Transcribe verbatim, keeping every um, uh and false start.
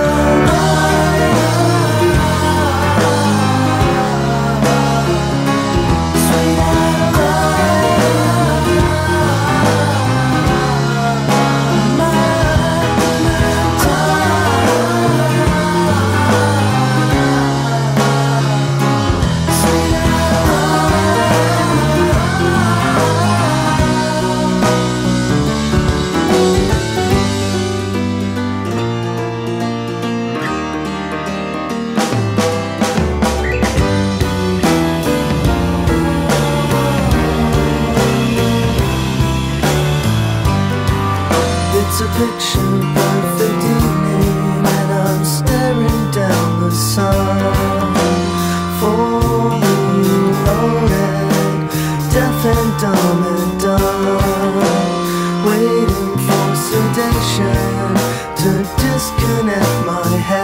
It's a picture perfect evening, and I'm staring down the sun. For me, loaded, deaf and dumb and dumb, waiting for sedation to disconnect my head.